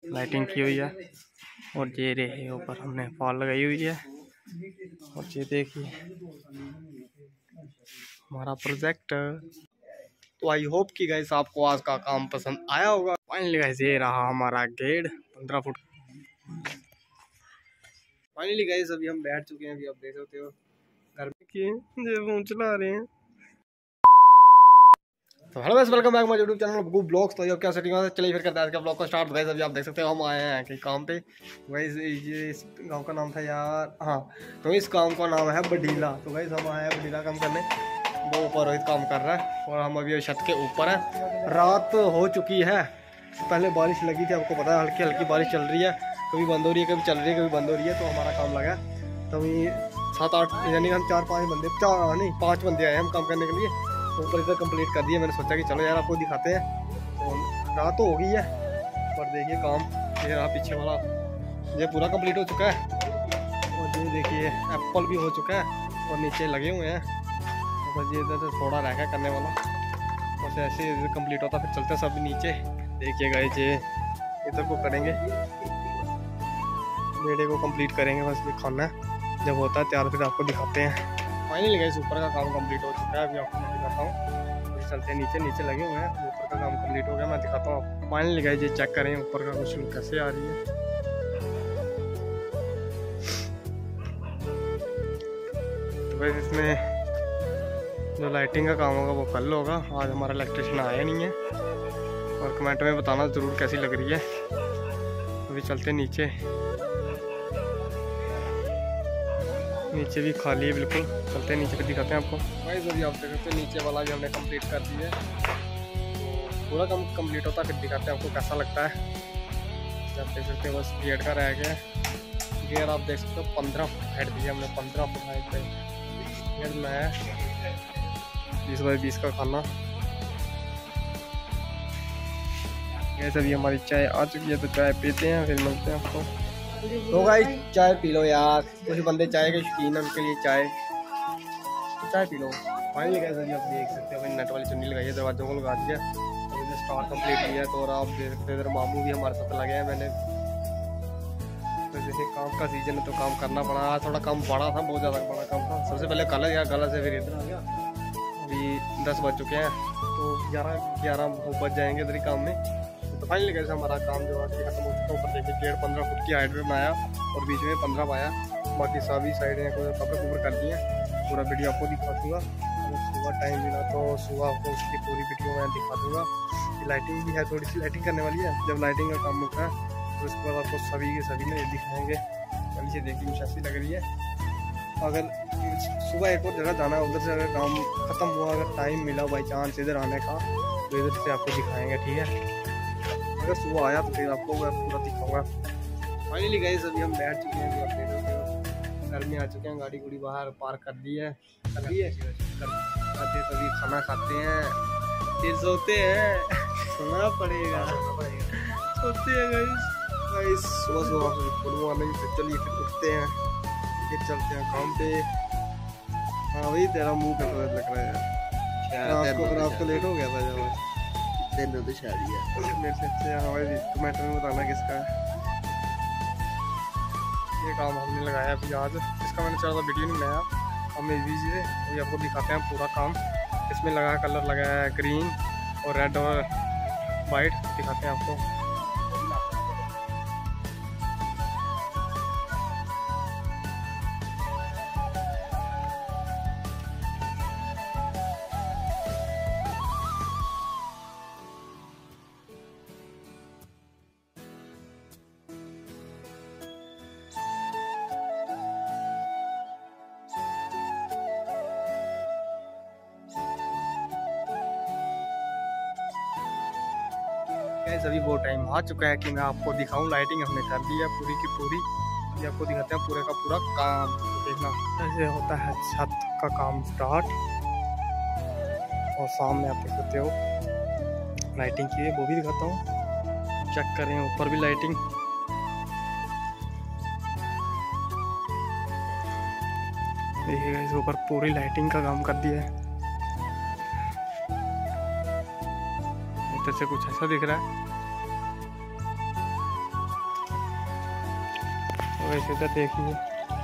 Lighting की हुई है। और ये रहे ऊपर हमने फॉल लगाई हुई है। और ये देखिए हमारा प्रोजेक्ट। तो आई होप कि गाइस आपको आज का काम पसंद आया होगा। फाइनली गाइस ये रहा हमारा गेट 15 फुट। फाइनली गाइस अभी हम बैठ चुके हैं। अभी आप देख सकते हो घर में किए फोन चला रहे हैं। तो hello guys, welcome back my YouTube channel Gugu blogs. तो ये क्या सेटिंग है, चलिए फिर करते हैं आज का ब्लॉग को स्टार्ट। गाइस अभी आप देख सकते हो हम आए हैं कि काम पे। गाइस ये इस गांव का नाम था यार, हाँ, तो इस काम का नाम है बडीला। तो गाइस हम आए हैं बडीला काम करने। वो ऊपर रोहित काम कर रहा है और हम अभी छत के ऊपर हैं। रात हो चुकी है, पहले बारिश लगी थी, आपको पता है हल्की हल्की बारिश चल रही है, कभी बंद हो रही है, कभी चल रही है, कभी बंद हो रही है। तो हमारा काम लगा तो अभी 7-8 यानी हम 4-5 बंदे, 5 बंदे आए हम काम करने के लिए। तो ऊपर इधर कंप्लीट कर दिया। मैंने सोचा कि चलो यार आपको दिखाते हैं। तो रात तो हो गई है पर देखिए काम ये रहा पीछे वाला, ये पूरा कंप्लीट हो चुका है। और ये देखिए एप्पल भी हो चुका है और नीचे लगे हुए हैं। तो बस ये इधर थोड़ा रह गया करने वाला, बस ऐसे कंप्लीट होता फिर चलते सब नीचे। देखिएगा ये इधर को करेंगे, बेड़े को कंप्लीट करेंगे, बस दिखाना है। जब होता है तैयार फिर आपको दिखाते हैं। फाइनली गाइस ऊपर का काम कंप्लीट हो चुका है। अभी आपको मैं दिखाता हूँ, चलते हैं नीचे। नीचे लगे हुए हैं, ऊपर का काम कंप्लीट हो गया, मैं दिखाता हूँ आपको। फाइनली गाइस ये चेक करें ऊपर का कुछ कैसे आ रही है। तो गाइस इसमें जो लाइटिंग का काम होगा वो कल होगा, आज हमारा इलेक्ट्रिशियन आया नहीं है। और कमेंट में बताना ज़रूर कैसी लग रही है। अभी चलते नीचे, नीचे भी खाली है बिल्कुल। चलते हैं नीचे पे दिखाते हैं आपको। गाइस अभी आप देख सकते हैं नीचे वाला भी हमने कंप्लीट कर दिया है। पूरा काम कंप्लीट होता है फिर दिखाते हैं आपको कैसा लगता है। आप देख सकते हैं बस गेट का रह गया। गेट आप देख सकते हो 15 फुट हाइट दी है हमने, 15 फुट हाइट पे गेट में है। 20x20 का खाना। गैस अभी हमारी चाय आ चुकी है तो चाय पीते हैं फिर मिलते हैं आपको। तो गाइस चाय पी लो यार, कुछ बंदे चाय के शौकीन है, उनके लिए चाय पी लो। फाइनली गाइस अभी आप देख सकते हो नेट वाली चुन्नी लगाई है, दरवाजों को लगा दिया, स्टार कंप्लीट किया। तो और आप देख सकते हो इधर मामू भी हमारे साथ लगे हैं। मैंने तो जैसे काम का सीजन है तो काम करना पड़ा। आज थोड़ा काम बड़ा था, बहुत ज़्यादा बड़ा काम था। सबसे पहले कल गया, कल से फिर इधर आ गया। अभी 10 बज चुके हैं तो 11 बज जाएंगे इधर ही काम में। तो फाइनली कैसे हमारा काम जो है खत्म हो चुका। ऊपर देखिए गेट 15 फुट की हाइट में बनाया और बीच में 15 पाया। बाकी सभी साइडें कवर कर दिए। पूरा वीडियो आपको दिखा दूँगा। सुबह टाइम मिला तो सुबह आपको उसकी पूरी वीडियो मैं दिखा दूँगा। लाइटिंग भी है, थोड़ी सी लाइटिंग करने वाली है। जब लाइटिंग का काम होता है तो उसके बाद आपको सभी के सभी ने दिखाएंगे। नीचे देखिए कुछ ऐसी लग रही है। अगर सुबह एक और जगह जाना है, उधर से अगर काम ख़त्म हुआ, अगर टाइम मिला बाई चांस इधर आने का तो इधर से आपको दिखाएंगे, ठीक है। अगर सुबह आया तो फिर आपको मैं पूरा दिखाऊंगा। फाइनली गाइस अभी हम बैठ चुके हैं, आप देख सकते हो घर में आ चुके हैं। गाड़ी गुड़ी बाहर पार्क कर दी है, तभी खाना खाते हैं फिर सोते हैं। सोना पड़ेगा सोते हैं गाइस। सुबह गुड मॉर्निंग। फिर चलिए फिर उठते हैं, फिर चलते हैं काम पे। हाँ वही तेरा मुँह पे लग रहा है। आपको लेट हो गया था जब तो शादी है मेरे से। हमारे कमेंट में बताना किसका है ये काम हमने लगाया अभी आज। इसका मैंने ज़्यादा वीडियो नहीं बनाया, हम बिजी थे। अभी आपको दिखाते हैं पूरा काम। इसमें लगा कलर लगाया है ग्रीन और रेड और वाइट, दिखाते हैं आपको। अभी वो टाइम आ चुका है कि मैं आपको दिखाऊं। लाइटिंग हमने कर दी है पूरी की पूरी। ये आपको दिखाते हैं पूरे का पूरा काम। देखना ऐसे होता है छत का काम स्टार्ट। और सामने आप देख सकते हो लाइटिंग की है, वो भी दिखाता हूँ। चेक करें ऊपर भी लाइटिंग। देखिएगा इस ऊपर पूरी लाइटिंग का काम कर दिया है। इधर से कुछ ऐसा दिख रहा है। वैसे तो देखिए,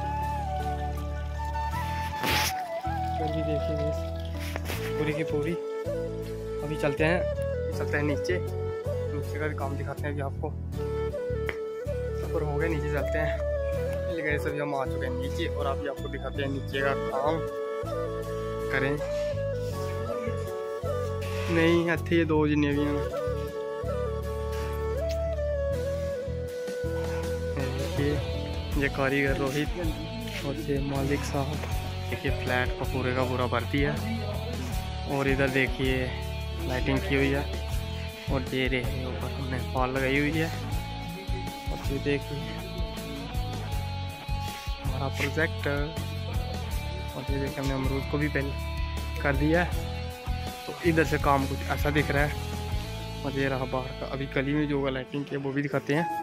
चलिए देखिए पूरी की पूरी। अभी चलते हैं नीचे का भी काम दिखाते हैं अभी आपको। सफर हो गया, नीचे चलते हैं। लेकिन सभी हम आ चुके हैं नीचे और अभी आपको दिखाते हैं नीचे का काम करें। नहीं इतने दो जिन्ने भी हैं, ये कारीगर रोहित और ये मालिक साहब। देखिए फ्लैट का पूरा भर दिया और इधर देखिए लाइटिंग की हुई है और ये रहे ऊपर हमने फॉल लगाई हुई है। और ये देखिए हमारा प्रोजेक्टर और ये देखिए हमने अमरूद को भी पहले कर दिया है। तो इधर से काम कुछ ऐसा दिख रहा है और ये रहा बाहर का। अभी गली में जो लाइटिंग की है वो भी दिखाते हैं।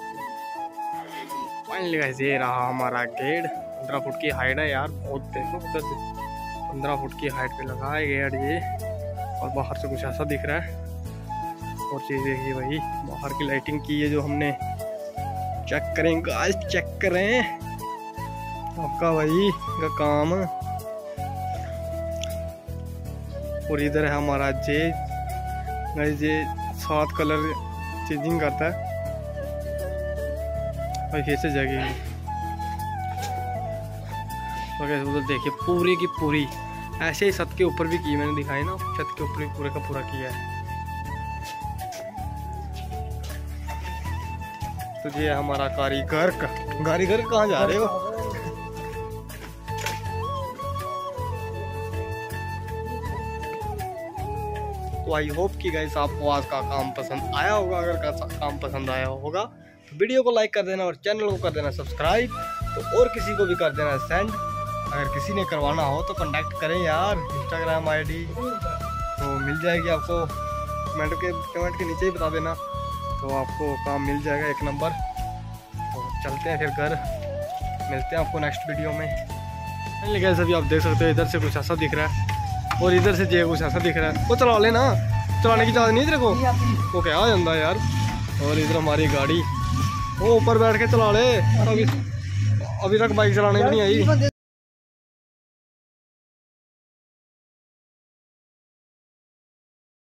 फाइनली गाइस ये रहा हमारा गेट। 15 फुट की हाइट है यार, बहुत देखो उधर से 15 फुट की हाइट पे लगा है गेट ये। और बाहर से कुछ ऐसा दिख रहा है। और चीज़ देखिए भाई बाहर की लाइटिंग की है जो हमने। चेक करें गाइस, चेक करें आपका भाई का काम। और इधर है हमारा गाइस, ये 7 कलर चेंजिंग करता है भाई, कैसे जगह। तो कैसे उधर देखिए पूरी की पूरी ऐसे ही छत के ऊपर भी की मैंने दिखाई ना, छत के ऊपर भी पूरे का पूरा किया है। तो ये हमारा कारीगर कहाँ जा रहे हो? तो आई होप कि गाइस आपको आज का काम पसंद आया होगा। अगर काम पसंद आया होगा तो वीडियो को लाइक कर देना और चैनल को कर देना सब्सक्राइब। तो और किसी को भी कर देना सेंड। अगर किसी ने करवाना हो तो कांटेक्ट करें यार, इंस्टाग्राम आईडी तो मिल जाएगी आपको। कमेंट के नीचे ही बता देना तो आपको काम मिल जाएगा 1 नंबर। तो चलते हैं फिर घर, मिलते हैं आपको नेक्स्ट वीडियो में। लेकिन सभी आप देख सकते हो इधर से कुछ ऐसा दिख रहा है और इधर से जे कुछ ऐसा दिख रहा है। वो चला लेना, चलाने की इजाज़त नहीं तेरे को, वो क्या आ जाता है यार। और इधर हमारी गाड़ी, वो ऊपर बैठ के चला ले। अभी तक बाइक चलाने भी नहीं आई।